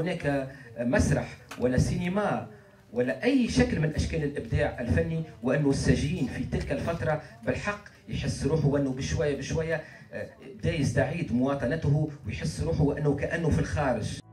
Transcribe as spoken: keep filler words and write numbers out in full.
هناك مسرح ولا سينما ولا أي شكل من أشكال الإبداع الفني، وأنه السجين في تلك الفترة بالحق يحس روحه وأنه بشوية بشوية بدا يستعيد مواطنته ويحس روحه وأنه كأنه في الخارج.